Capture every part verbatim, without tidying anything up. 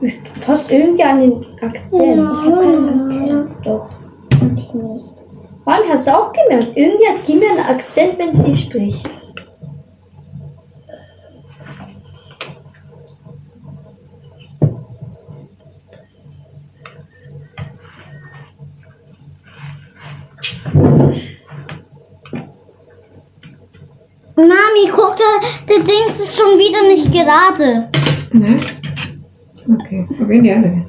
Du hast irgendwie einen Akzent. Ja. Ich habe keinen Akzent. Doch. Hab ich nicht. Wann hast du auch gemerkt? Irgendwie hat Kimi einen Akzent, wenn sie spricht. Mami, guck, der, der Dings ist schon wieder nicht gerade. Ne? Okay, probieren die alle.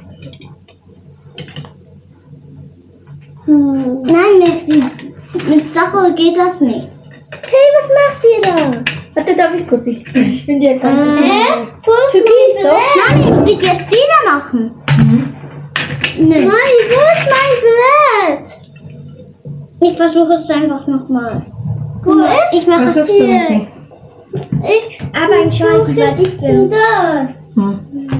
Hm. Nein, Maxi, mit Sache geht das nicht. Hey, was macht ihr da? Warte, darf ich kurz? Ich, ich bin dir ganz. Hä? Wo ist Türkis, mein doch? Blatt? Mami, muss ich jetzt wieder machen? Mhm. Nee. Mami, wo ist mein Blatt? Ich versuche es einfach nochmal. Wo ist? Ich mache Was es suchst du, hier. Mitzi? Ich, aber ein Schwein, die ich bin. Das. Hm.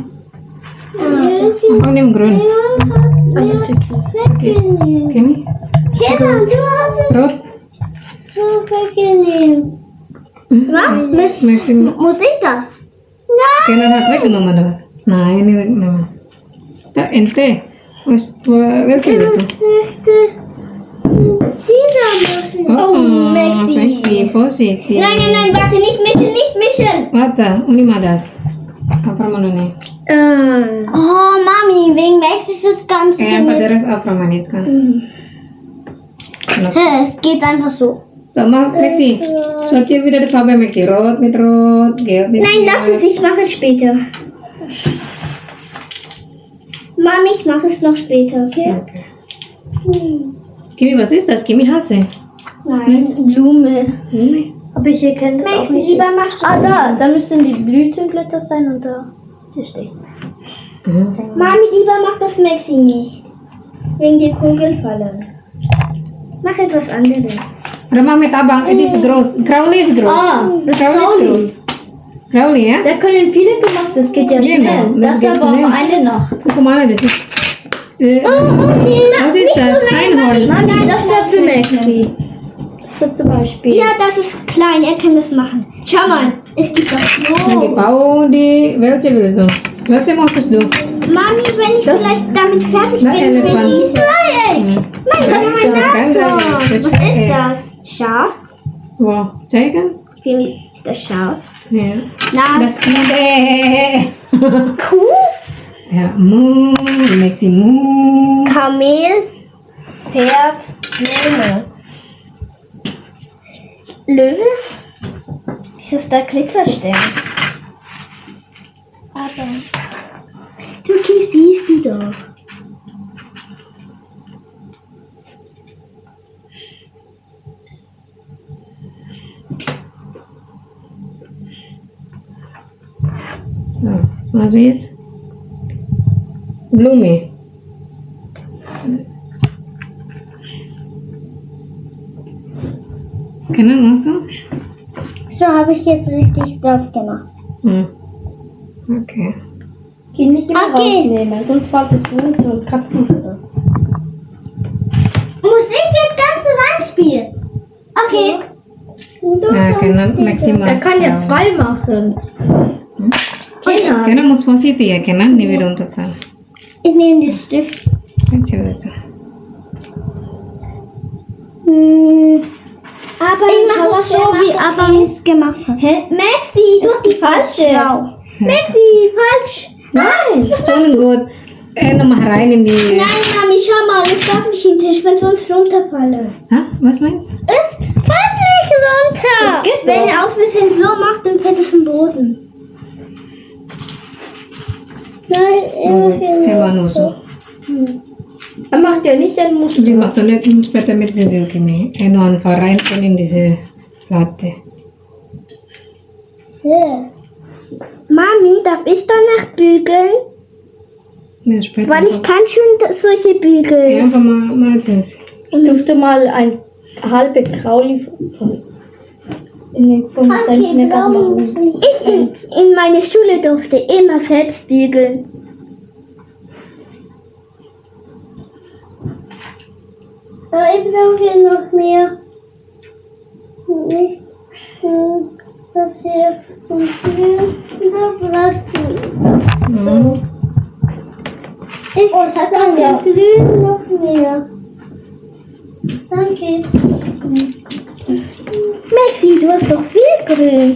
Ah. Von dem Grün. Also Türkis. Weggenehm. Kimi? Kinder, du hast es Rot? so weggenehm. Was? Miss- Maxi, Muss ich das? Nein. Kenan hat weggenommen, oder was? Nein, nicht weggenommen. Da, Ente. Was, wo, welche willst du? möchte dieser machen. Oh, Maxi. Maxi, vorsichtig. Nein, nein, nein, warte, nicht mischen, nicht mischen. Warte, uni madas. Apa mana Ähm. Oh, Mami, wegen Maxi ist es ganz Eh, apa gemischt. deres apa mana jetzt kann? Hä, es geht einfach so. So, mach, Maxi. Sortier wieder die Farbe, Maxi. Rot mit Rot, Gelb mit Nein, Gelb. lass es, ich mache es später. Mami, ich mache es noch später, okay? Okay. Kimi, was ist das? Kimi hasse. Nein, Blume. Hm? Aber ich erkenne das auch Maxi, nicht. lieber machst du Ah, da. Da müssen die Blütenblätter sein und da. Die steht. Mhm. Mami, lieber mach das Maxi nicht. Wegen der Kugelfallen. Mach etwas anderes. Oder mach mit Abang, it is groß. Crowley ist groß. Ah, das Crowley ist Crowley. groß. Crowley, ja? Da können viele gemacht, das geht ja Genau, schnell. das Das geht dauert schnell. aber eine Nacht. Guck mal, das ist... Äh, was ist das? Einhorn. Mami, das da für Maxi. Das da zum Beispiel. Ja, das ist klein, er kann das machen. Schau mal, es gibt das Dann die groß. Bau, die... Welche willst du? Welche möchtest du? Mami, wenn ich vielleicht damit fertig Na, bin, ist Elefant. mir dieses Dreieck. Hm. Nein, Das das ist ist mein das kein Nashorn. Dreieck, das ist Was Dreieck. ist das? Schaf? Wo? Zeigen? Wie ist das Schaf? Ja. Na, Das äh, Kuh? Ja, Mu, Maxi Mu. Kamel? Pferd, Blume. Löwe? Wieso ist da Glitzerstern? Aber. Tuki, siehst du doch. So, also jetzt Blume. Keine machst du? So habe ich jetzt richtig drauf gemacht. Hm. Okay. Geh nicht immer Okay. rausnehmen, sonst fällt es runter und Katze ist das. Muss ich jetzt ganz reinspielen? Okay. Du Ja, kannst Kenan, die- Maxi Er kann ja macht. zwei machen. Hm? Kenan. Kenan muss vorsichtig, ja, Kenan, nicht wieder runterfallen. Ich nehme den Stift. Welche willst du? Hm. Aber ich schau, mache was es so, er wie macht, Adam es gemacht hat. Hä? Maxi, du Ist hast die die falsche. falsche. Maxi, falsch. Nein! Schon gut. Äh, nochmal rein in die... Nein, Mami, schau mal, ich darf nicht in den Tisch, wenn sonst runterfalle. Ha? Was meinst du? Es fällt nicht runter. Das geht wenn doch. er aus Versehen so macht, dann fällt es im Boden. Nein, Er war nur so. Er macht ja nicht ein Muster. Die macht doch nicht später mit Bügel, Kimi. Er nur einfach rein in diese Platte. Ja. Mami, darf ich danach bügeln? Ja, später. Weil ich kann schon solche bügeln. Ja, aber mal, mal tschüss. Ich durfte mal ein halbe Krauli von, in den vom Zentimeter machen. Ich in, in meiner Schule durfte immer selbst bügeln. Aber ich brauche noch mehr. Nicht, hm, das hier und hier so Platz. Mhm. Ich oh, es hat danke. Glühen noch mehr. Danke. Maxi, du hast doch viel Grün.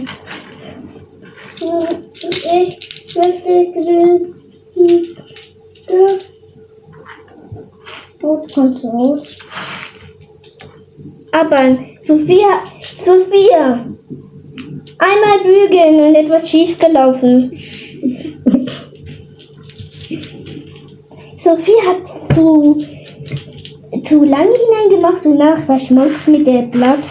Ich möchte Grün. Rot kommt rot. Aber Sophia, Sophia, einmal bügeln und etwas schief gelaufen. Sophie hat zu, zu lange hineingemacht und nach verschmolzen mit der Blatt.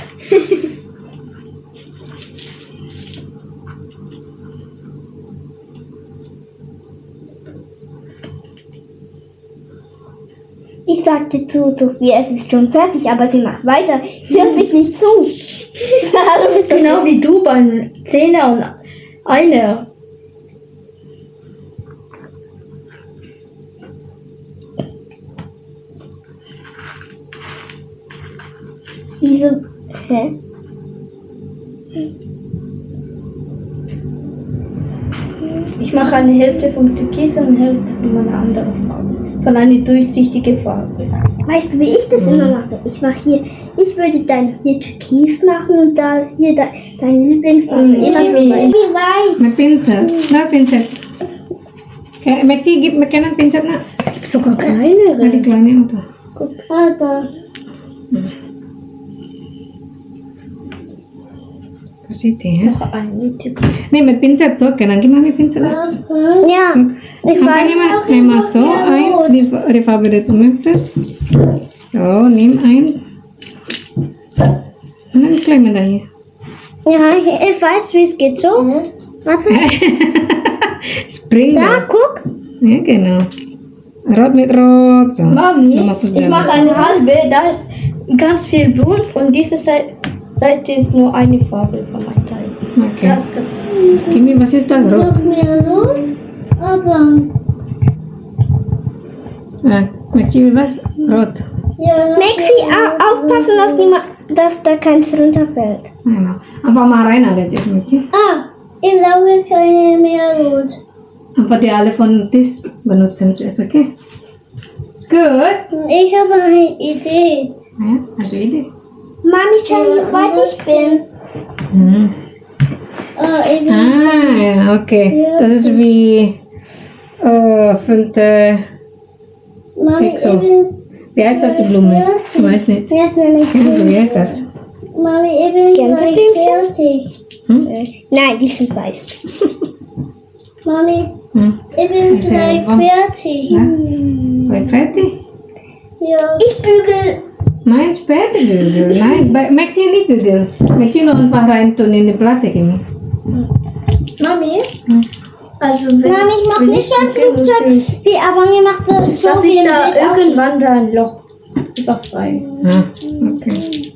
Ich sagte zu Sophie, es ist schon fertig, aber sie macht weiter. Sie hört mich nicht zu. Du bist genau wie du beim Zehner und Einer. Wieso? Hä? Ich mache eine Hälfte von Türkis und eine Hälfte von meiner anderen Farbe. Von einer durchsichtigen Farbe. Weißt du, wie ich das immer mache? Ich mache hier, ich würde dann hier Türkis machen und da hier de, deine Lieblingsfarbe. Mm, immer so wie- weit. Wie weit? Mit Pinsel. Na, Pinsel. Okay, Maxi, gib mir keinen Pinsel. Na, Es gibt sogar na, die kleinere. kleine Auto. Guck, ah, da. Was ist die, hä? Noch eine Türkis. Nee, mit Pinsel so, dann gib mal mit Pinsel. Ja, ich Dann weiß. nimm mal so eins, die, die Farbe, die du möchtest. So, nimm ein. Und dann klemmen wir da hier. Ja, ich weiß, wie es geht. So. Warte. Spring Da, da. guck. Ja, genau. Rot mit Rot. So. Mami, Dann machst du's ich dann. mache eine halbe, da ist ganz viel Blut und diese Seite, Seite ist nur eine Farbe von meinem Teil. Okay. Das ist Kimi, was ist das? Rot? Noch mehr los. Aber. Ah, Maxi will was? Rot. Ja, Maxi, au- aufpassen, dass, niemand, dass da keins runterfällt. Genau. Einfach mal rein alle jetzt, Maxi. Ah, ich glaube keine mehr rot. Einfach die alle von das benutzen zuerst, okay? Ist gut. Ich habe eine Idee. Ja, hast du Idee? Mami, schau, wie weit ich bin. Hm. Ah, ich bin. Ah, ja, okay. Das ist wie äh, fünfte. Mami, Pixel. ich bin. Wie heißt das, die Blume? Ich weiß nicht. Jetzt bin ich. Kennst du, wie heißt das? Mami, ich bin gleich Gänseblümchen? fertig. Hm? Nein, die sind weiß. Mami, Hm. ich bin Ist gleich ja wahr. fertig. Ja? War fertig? Ja. Ich bügel. Nein, später bügeln. Nein, bei Maxi nicht bügeln. Maxi nur einfach rein tun in die Platte, Kimi. Mami, Hm. also wenn, Mami, ich mach wenn nicht so ein bügel, muss Flugzeug. ich- Wie, aber mir macht das so dass ich viel da Bild aus. irgendwann da ein Loch überfrei. Ah, okay.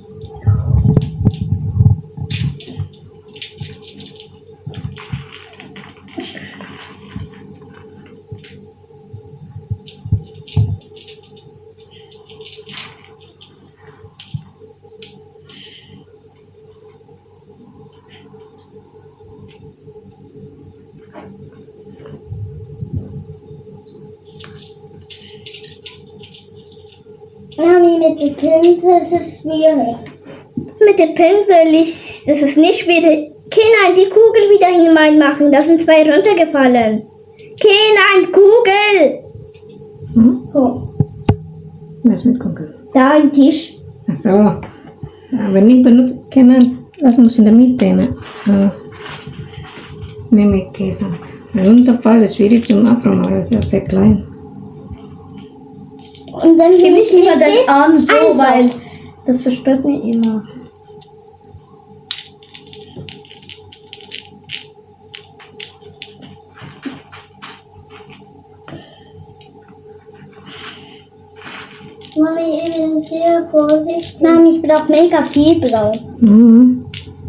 Mami, mit dem Pinsel ist es schwierig. Mit dem Pinsel ist das ist nicht schwierig. Kinder, die Kugel wieder hineinmachen. Da sind zwei runtergefallen. Kinder, Kugel! Hm? Oh, Was mit Kugel? da ein Tisch. Ach so. Ja, wenn nicht benutzt können, das muss in der Mitte. Ne? Ja. Nehme ich Käse. Ein Unterfall ist schwierig zum Abräumen, weil es ist sehr klein. Und dann Gib will nicht ich immer nicht deinen sehen. Arm so, Also. weil das versperrt mir immer. Mami, ich bin sehr vorsichtig. Mami, ich brauche mega viel Blau. Mhm.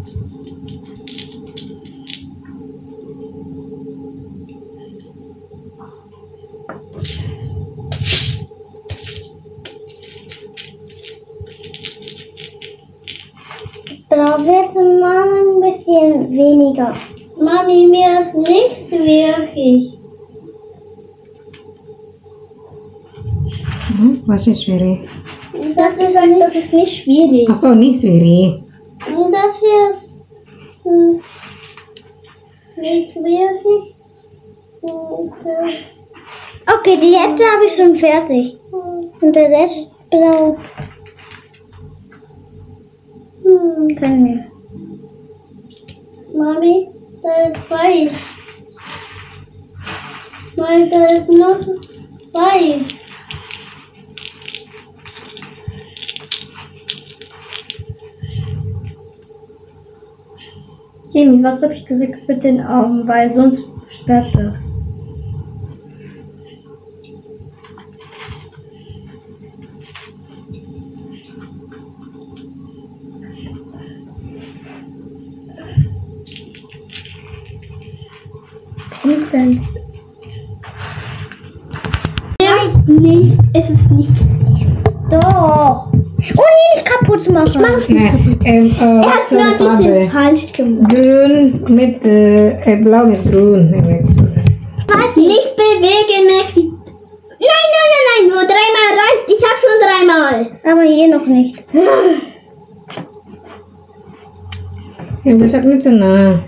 Ich brauche jetzt mal ein bisschen weniger. Mami, mir ist nichts wirklich. Hm, was ist schwierig? Das ist, das ist nicht schwierig. Ach so, nicht schwierig. Das hier ist hm, nicht schwierig. Okay, die Hälfte habe ich schon fertig. Und der Rest blau. Hm, können wir. Mami, da ist weiß. Weil da ist noch weiß. Kimi, was habe ich gesagt mit den Augen? Weil sonst sperrt das. Mindestens. Nicht, es ist nicht. Doch. Oh nee, nicht kaputt machen. Ich mach's nicht Nee, kaputt. ähm, äh, Er was hat für nur eine ein bisschen Farbe? falsch gemacht. Grün mit, äh, äh, blau mit grün. Wie willst du das? Was? Nicht bewegen, Maxi. Nein, nein, nein, nein, nur dreimal reicht. Ich hab schon dreimal. Aber hier noch nicht. Ja, das hat nicht so nah.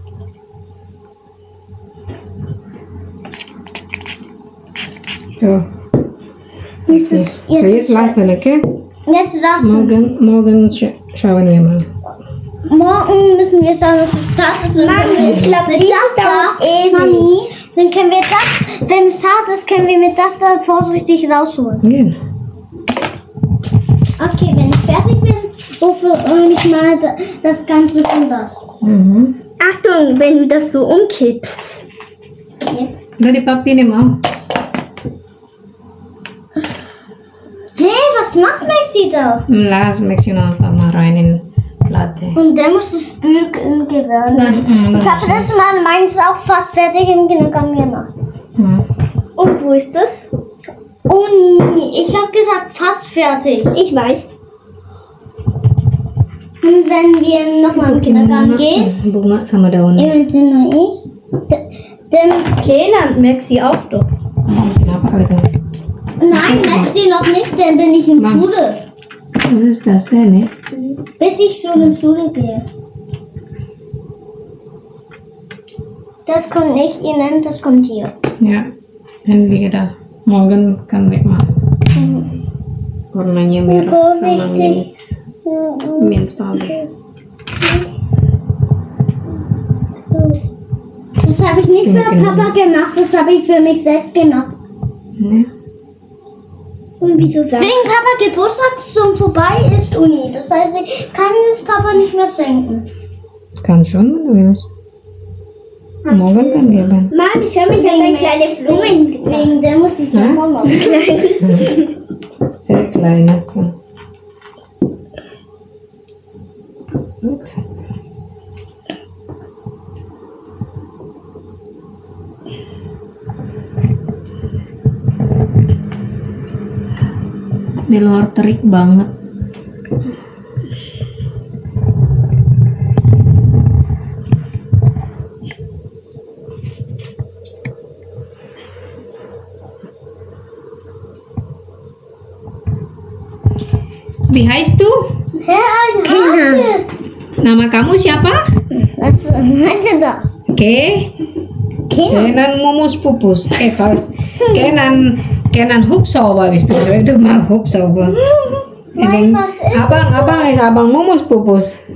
So, Jetzt ist, so jetzt jetzt ist lassen, okay? Jetzt lassen. Morgen, morgen sch schauen wir mal. Morgen müssen wir sagen, was es hart ist. Mami, ich glaube, das dauert ewig. Mami, dann können wir das, wenn es hart ist, können wir mit das dann vorsichtig rausholen. Gehen. Okay, wenn ich fertig bin, rufe ich mal da- das Ganze von das. Mhm. Achtung, wenn du das so umkippst. Ja. Dari Papi nih mau. Hey, was macht Maxi da? Lass mich noch einfach mal rein in Platte. Und dann muss es bügeln werden. Mhm. Ich habe das mal meins auch fast fertig im Kindergarten gemacht. Mhm. Und wo ist das? Oh nie, ich habe gesagt fast fertig. Ich weiß. Und wenn wir nochmal im Kindergarten gehen, Bunga sama daun. im Zimmer ich, d- dann Okay, lernt Maxi auch doch. Kenapa kali itu? nein, Maxi noch nicht, dann bin ich in Mom. Schule. Was ist das denn? Ne? Bis ich schon in Schule gehe. Das kommt nicht Ihnen, das kommt hier. Ya, ini dia dah. Morgen kan wegmachen. Warnanya merah sama Vorsichtig. mint, mint Farbe. Das habe ich nicht für Genau. Papa gemacht, das habe ich für mich selbst gemacht. Ne? Und wieso sagst du? Wegen Papa Geburtstag schon vorbei ist Uni. Das heißt, ich kann es Papa nicht mehr schenken. Kann schon, wenn du willst. Morgen kan wir dann. Mama, schau mich, ich habe eine kleine Blume. Wegen der muss ich noch Ja? mal machen. Sehr kleines. So. Gut. Di luar terik banget. Wie heißt du? Ja, ein Hartes. Nama kamu siapa? Was meint das? Oke. Kinder. Kenan Mumus Pupus. Eh, falsch. Kenan Kenan Hubsauber bist du. So, du mal Hubsauber. Nein, was ist Abang, abang ist abang Mumus Pupus.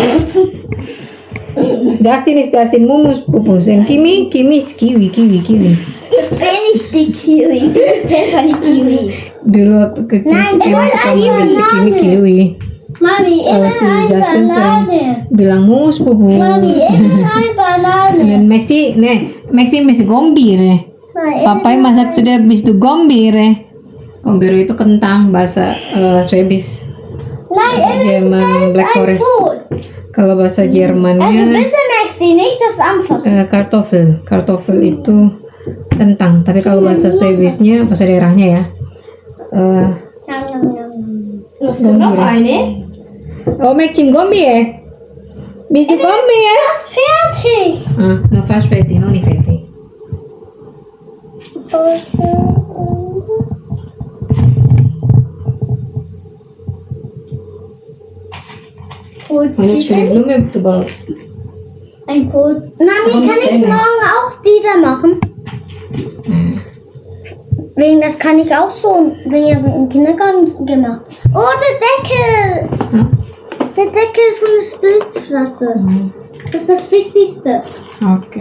Justin ist Justin Mumus Pupus. Und Kimi, Kimi ist Kiwi, Kiwi, Kiwi. Ich bin nicht die Kiwi. Ich bin selber die Kiwi. Dulu waktu kecil Nein, si Kenan ich suka will manggil si Kimi Banane. Kiwi. Mami, ich Kalau will si eine Justin sering Banane. bilang Mumus Pupus. Mami, ich will eine Banane. Dan Maxi, ne, Maxi masih gombire. Nein, ich Papai will masak sudah bis itu gombire. Gombire itu kentang bahasa eh, Swiss. Nein, bahasa ich will Jerman, Black ein Forest. Brot. Kalau bahasa Also Jermannya bitte Maxi, nicht das anfassen. eh, Kartoffel. Kartoffel itu kentang. Tapi kalau bahasa Swissnya, bahasa daerahnya ya, eh, Yum, yum, yum. Musst du noch Gombire. eine? Oh, Maxim gombire. Bist du gombire? Fertig. Ah, no faz fertig, noch nicht fertig. Und jetzt für die Blume gebaut. Ein Foto. Mami, kann ich morgen auch diese machen? Hm. Wegen das kann ich auch so, wenn ihr im Kindergarten gemacht. Oh, der Deckel! Ja. Der Deckel von der Spritzflasche. Hm. Das ist das Wichtigste. Okay.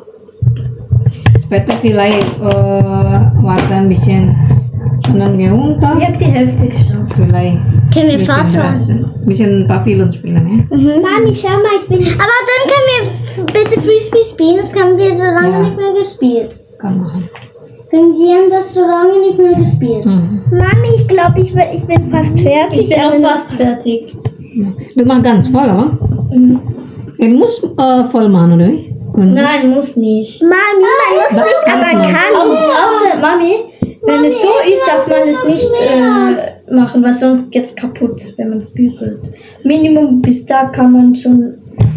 Später vielleicht äh, warten ein bisschen und dann gehen runter. Ich habe die Hälfte geschafft. Vielleicht Können wir ein bisschen Fahrrad fahren? draußen. Ein bisschen ein paar Filme spielen, ja? Mhm. Mami, schau mal, ich bin. Aber dann können wir bitte Frisbee spielen. Das haben wir so lange Ja. nicht mehr gespielt. Kann machen. Denn wir haben das so lange nicht mehr gespielt. Mhm. Mami, ich glaube, ich, bin- ich bin fast fertig. Ich bin auch fast fertig. Du machst ganz voll, aber? Mhm. Er muss äh, voll machen, oder wie? Und so? Nein, muss nicht. Mami, man muss Das nicht, kann aber man. kann. Außer, außer Mami, wenn es so ist, darf man es nicht äh, machen, weil sonst geht es kaputt, wenn man es bügelt. Minimum bis da kann man schon.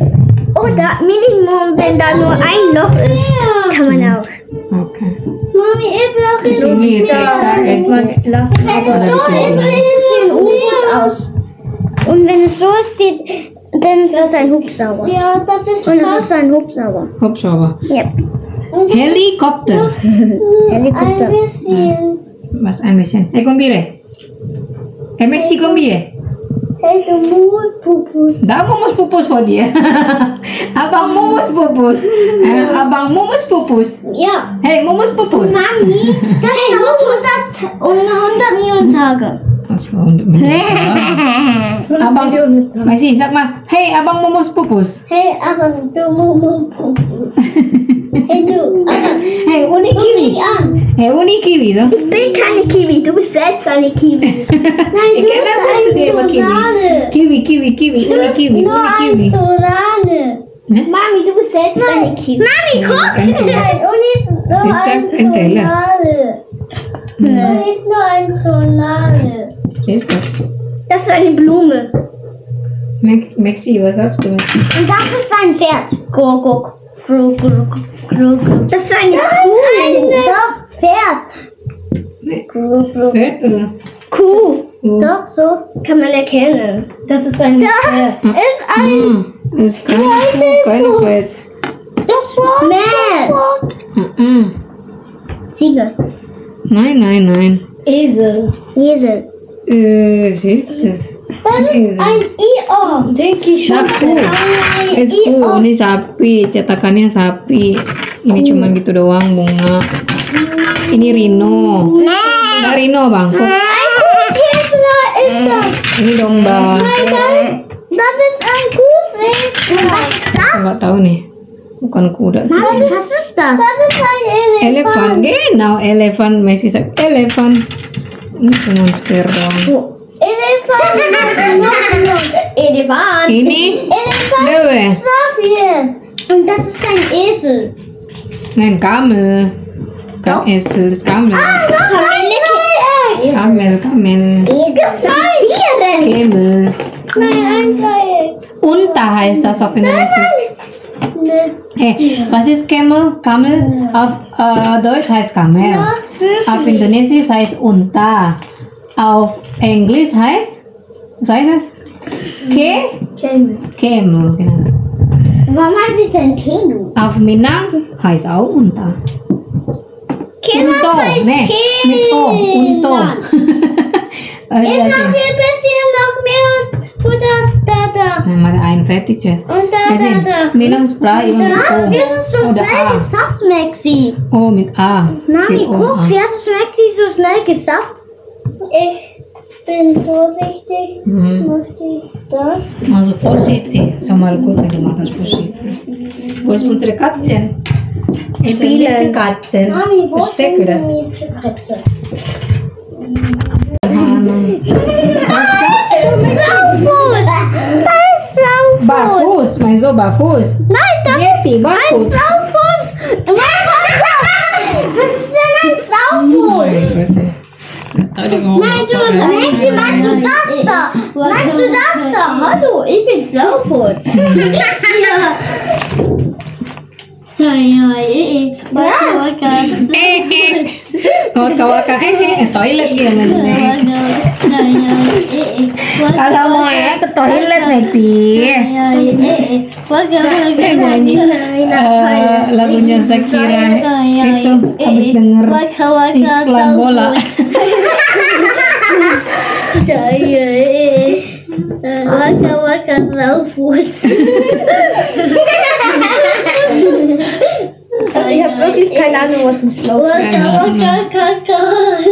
Oder Minimum, wenn da nur ein Loch ist, kann man auch. Okay. Mami, ich will Das So ist bis nie da da, muss man es lassen. Wenn es Aber so ist, sieht es wie ein U-Boot aus. Und wenn es so aussieht, dann ist es ein Hubschrauber. Ja, das ist. Und es ist ein Hubschrauber. Hubschrauber. Ja. Helikopter. Helikopter. ein bisschen. Was ein bisschen. Eh, kombire. Eh, Mexi, kombire. Hey, du musst pupus. Da Mumus pupus vor dir. Abang Mumus pupus. Eh, Abang Mumus pupus. Ja. Hey, Mumus pupus. Mami, das dauert hundert, hundert Millionen Tage. Was für hundert Millionen. Abang, Maxi, sag mal, hey, Abang Mumus pupus. Hey, aber du musst pupus. Hey, du. Hey, Uni Kiwi. an. Hey, Uni Kiwi, doch. Ich bin keine Kiwi, du bist selbst eine Kiwi. Nein, Ich kenne das zu dir immer Kiwi. Kiwi, Kiwi, Kiwi, Uni Kiwi, Nur Uni ein Kiwi. Solane. Ne? Mami, du bist selbst eine Kiwi. Mami, guck! Nein, Nein, Uni ist nur Was ist das? ein Ein Teller. Solane. Uni ist nur ein Solane. Was ist das? Das ist eine Blume. Max- Maxi, was sagst du? Und das ist ein Pferd. Guck, guck. Guck, guck, guck. Das ist eine Kuh. Doch, Pferd. Ne, Guck, guck. Pferd oder? Kuh. Kuh. Doch, so kann man erkennen. Das ist ein. Das ist ein Hm, das ist keine Kuh, keine Pferd. Das war Mäh. Mhm. Ziege. Nein, nein, nein. Esel. Esel. Äh, was ist das? Das ist ein I O. Denke ich schon. Nah, kuh. Es kuh, ini sapi, cetakannya sapi. Ini cuman gitu doang, bunga. Ini rino. Nah, rino, Bang. Kok- Ein Kuhhändler ist das. Ini domba. Das ist ein Kuhhändler. Was ist Aku das? nggak tahu nih. Bukan kuda sih. Mami, was ist das? Das ist ein Elefant, genau, Elefant. Messi sagt Elefant. Ini cuma spare doang. Elefant. Elefant. Ini Elefant. Löwe. Sag jetzt. Und das ist ein Esel. Nein, Kamel. Kam Esel, das Kamel. Kamel. Kamel, Kamel. Esel. Vieren. Camel. Nein, ein Dreieck. Unta heißt das auf Indonesisch. Ne. Hey, was ist Camel? Camel auf äh, Deutsch heißt Kamel. Auf Indonesisch heißt Unta. Auf Englisch heißt, was heißt es? Ke? Camel. Camel, genau. Warum heißt es denn Kenu? Auf Minang heißt auch Unta. Unto, ne, mit O, Unto. Was ist Ich das habe denn? hier ein bisschen noch mehr Futter da, da. Nein, mal einen fertig zuerst. Und da, Also, da, da. Minang Sprache immer mit Was? O. Das ist so Oder schnell A. gesafft, Maxi. O mit A. Mami, Mit O, guck, A. wie hat das Maxi so schnell gesafft? Ich bin vorsichtig. Mhm. Mach die da. Also vorsichtig. Schau mal gut, wenn du machst vorsichtig. Wo ist unsere Katzen? Unsere Spielen. Katzen. Mami, wo Versteck sind wieder. die Mädchenkatze? Saufuß! Da ist Saufuß! Barfuß, meinst du Barfuß? Nein, das Yeti, ist ein Barfuß. Saufuß! Was ist denn ein Saufuß? Nein, du, Maxi, meinst du das da? Meinst du das da? Hallo, ich bin Saufuß. Ja. So, ja, eh, eh. Waka, waka. Eh, eh. Waka waka, eh, eh. Toilet dia. Ja, ja, ja, eh, eh. Kalau mau ya ke toilet Maxi. Saya nyanyi eh, lagunya Shakira itu habis denger iklan bola. Saya waka waka laufut. Ich habe wirklich keine Ahnung, was ein Slow ist. Waka waka kaka.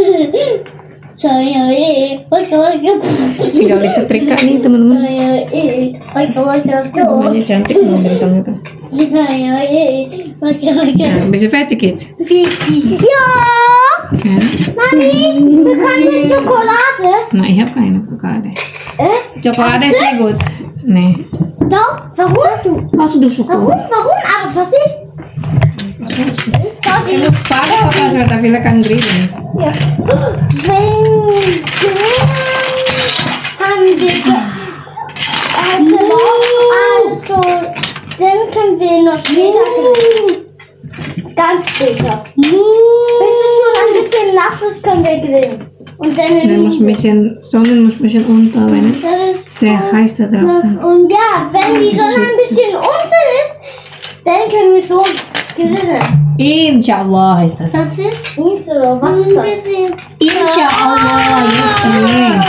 Saya waka waka. Tinggal disetrika nih teman-teman. Saya waka waka. Namanya cantik mau bintang itu. Saya waka waka. Ja, bist du fertig jetzt? Ja. Ja. Mami, bekommen wir Schokolade? Nein, ich habe keine Schokolade. Äh? Schokolade ist nicht gut. Nee. Doch, warum? Hast du Schokolade? Warum? Warum? Aber was ist? Sorry. Paga apa sudah tapi lekan green. Ja. Wenn haben wir heute Morgen also, dann können wir noch später grillen. Ganz später. Bis es schon ein bisschen nass ist, können wir grillen. Und dann Nee, muss ein bisschen, Sonne muss ein bisschen unter, wenn es sehr heiß da draußen. Und ja, wenn die Sonne ein bisschen unter ist, dann können wir schon grillen. Inshallah heißt das. Das ist nicht so. Was ist das? Inshallah, ja.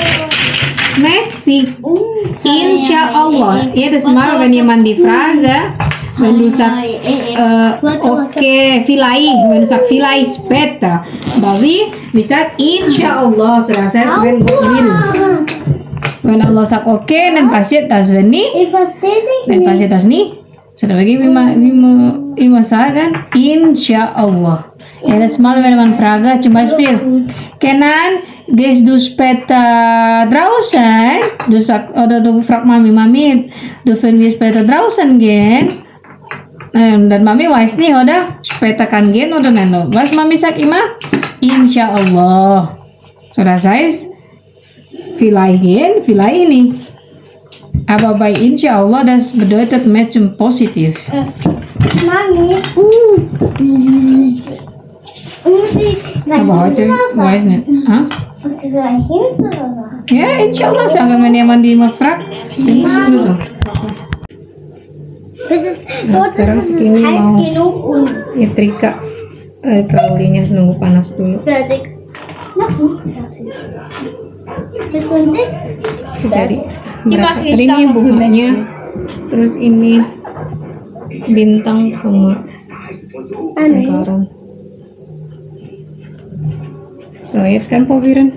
Maxi. Inshallah. Jedes Mal, wenn jemand die Frage, wenn du sagst, äh, okay, vielleicht, wenn du sagst, vielleicht später, Babi, wir sagen Inshallah, das heißt, wenn Gott will. Wenn Allah sagt, okay, dann passiert das, wenn nicht, Ich verstehe dich dann nicht. passiert das nicht. So, bagi wir wir immer sagen, Inshallah. Jedes Mal, wenn man fragt, zum Beispiel, Kenan, gehst du später draußen? Du sagst, oder du fragst Mami, Mami, dürfen wir später draußen gehen? Ähm, dan Mami weiß nicht, oder? Später kann gehen oder nein? Was Mami sagt immer? Inshallah. So, das heißt, vielleicht gehen, vielleicht nicht. Aber bei Inshallah, das bedeutet macam positif. Mami. Muss ich gleich Aber heute hinterher sagen? weiß nicht. Ha? Muss ich gleich hinterher sagen? Ja, Inshallah sagen, wenn jemand die immer fragt, dann musst du so. Bis es, Nah, dort sekarang ist es segini heiß mau genug und nyetrika eh, kaulinya nunggu panas dulu. fertig. Noch nicht fertig. Bist du dick? Jadi Die berapa? mache ich Tadi ini dann für bunganya, terus ini bintang sama Anne. lingkaran. So, jetzt kann probieren.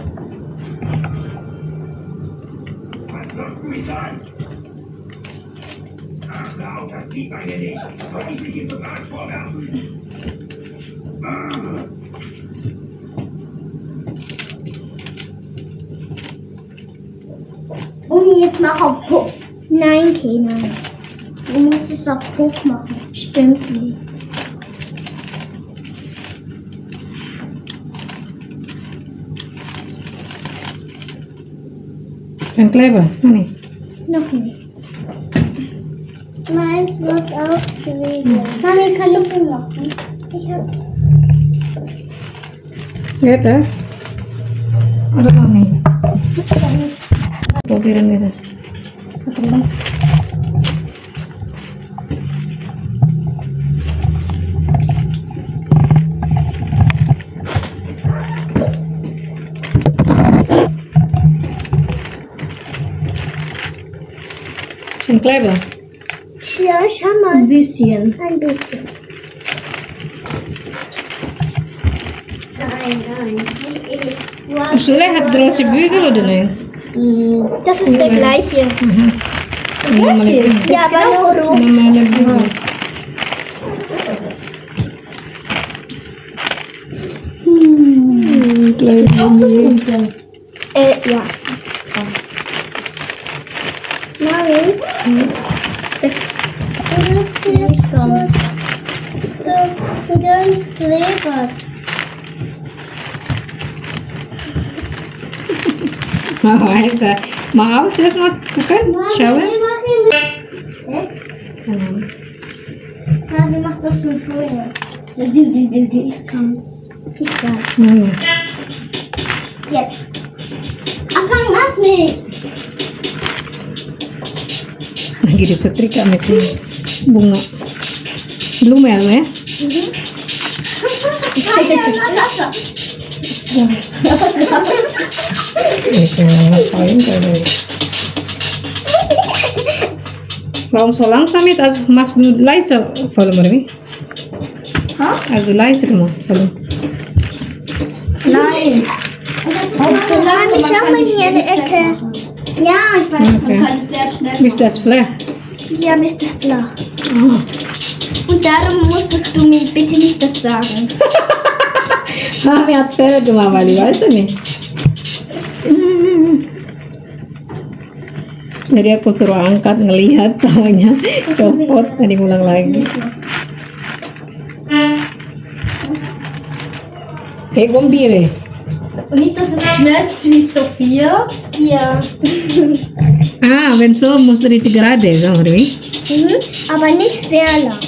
Uni, jetzt mach auf Puff. Nein, Kena. Du musst es auf Puff machen. Stimmt nicht. Ein Kleber, Mani. Noch nicht. Meins muss auch kleben. Mami, kann du viel machen? Ich hab... Lihat das. Ada noch nicht. Probieren wir das. Ein Kleber. Ja, schau mal. Ein bisschen. Ein bisschen. Nein, nein. Hast du lihat große Bügel oder nicht? Das ist der gleiche. Normale Bügel. Ja, aber nur rot. Normale Bügel. Hm, Kleber. Äh, ja. Mami. Du bist hier ganz. Du ganz Kleber. Mau Alter. Mau terus mau bukan? Schauen. Ja, sie macht das schon vorher. Ich kann's. Ich weiß. Mana? Jetzt. Anfang was mit. Lagi disetrika sama itu bunga. Belum ya lo ya? Itu ngapain kalau Warum so langsam jetzt? Also machst du leiser Volume oder wie? Ha? Also leiser gemacht Volume. Nein. So lange schau mal hier in die Ecke. Ja, ich weiß. Okay. Man kann es sehr schnell Bis das flach. Ja, ist das flach. Ah. Und darum musstest du mir bitte nicht das sagen. Kami at pera dumabali, weißt du nicht? Jadi aku suruh angkat ngelihat taunya copot tadi ulang lagi. Eh gombire. Und nicht, dass es schmelzt wie Sophia. Ja. Ah, wenn so musst du die gerade so, oder wie? Mhm. Aber nicht sehr lang.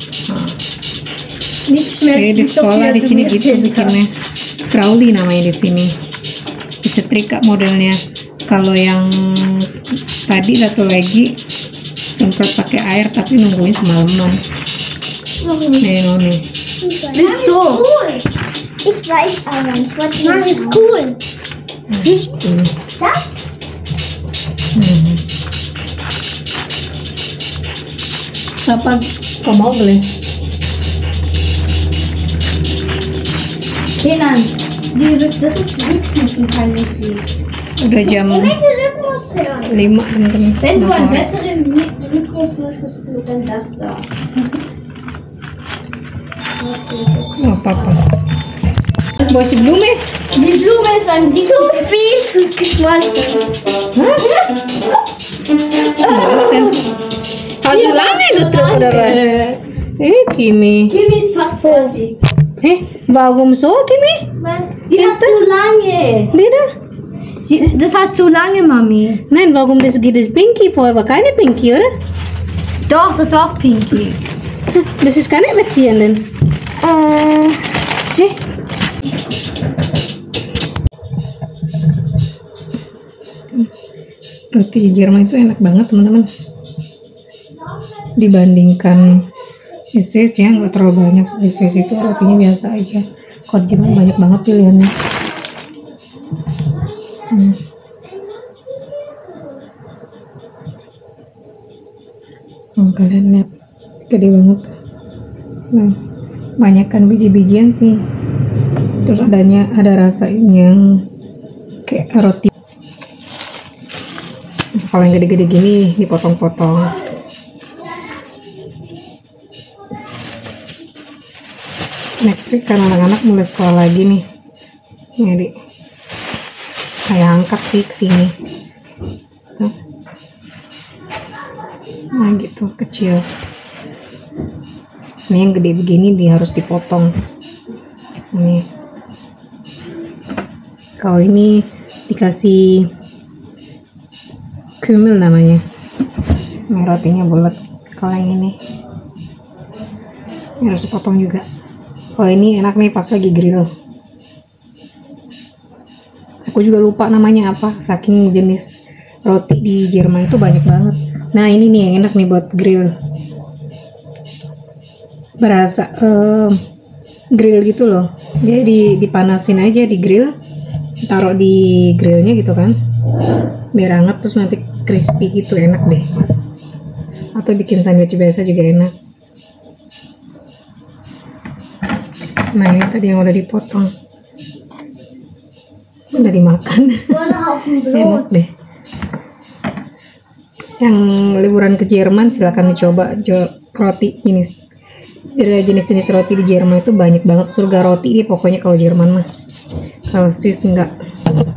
Nicht Eh schmelzt di wie sekolah Sophia. di du sini mir gitu erzählt bikinnya. hast. Crowley namanya di sini. Disetrika modelnya. Kalau yang tadi satu lagi semprot pakai air tapi nungguin semalaman. Nih, no, nih. Wieso? Cool. Ich weiß aber nicht, was Mann, ist cool. Hmm. Das? Hmm. Apa kau mau beli? Kenan, die Rhyth- das ist Rhythmus und kein Musik. Udah jam Ich möchte Rhythmus hören. lima teman-teman. Wenn du Mau einen sore. besseren Ry- Rhythmus möchtest, dann das da. Oh, apa-apa. Bawa si Blume? Die Blume ist ein So viel zu geschmolzen. Schmolzen. Also lange gedrückt oder was? Eh, Kimi. Kimi ist fast fertig. Eh, warum so, Kimi? Was? Sie hat zu lange. Leda? Sie, das hat zu lange, Mami. Nein, warum das geht das Pinky? Vorher war keine Pinky, oder? Doch, das war auch Pinky. Das ist keine Beziehung denn. Äh, Eh. Roti Jerman itu enak banget teman-teman. Dibandingkan di Swiss ya, nggak terlalu banyak. Di Swiss itu rotinya biasa aja. Kalau di Jerman banyak banget pilihannya. Hmm. Oh, kalian lihat, gede banget. Nah, banyakkan biji-bijian sih. Terus adanya ada rasa yang kayak roti. Kalau yang gede-gede gini dipotong-potong. Next week kan anak-anak mulai sekolah lagi nih. Jadi saya angkat sih ke sini. Tuh. Nah gitu kecil. Ini yang gede begini dia harus dipotong. Ini. Kalau ini dikasih kumel namanya. Ini rotinya bulat. Kalau yang ini, ini harus dipotong juga. Oh ini enak nih pas lagi grill. Aku juga lupa namanya apa. Saking jenis roti di Jerman itu banyak banget. Nah ini nih yang enak nih buat grill. Berasa um, grill gitu loh. Jadi dipanasin aja di grill, taruh di grillnya gitu kan. Biar hangat terus nanti crispy gitu, enak deh. Atau bikin sandwich biasa juga enak. Nah ini tadi yang udah dipotong, udah dimakan. Enak deh. Yang liburan ke Jerman silakan dicoba jo, roti jenis jenis-jenis roti di Jerman itu banyak banget. Surga roti ini pokoknya kalau Jerman mah. Kalau Swiss enggak.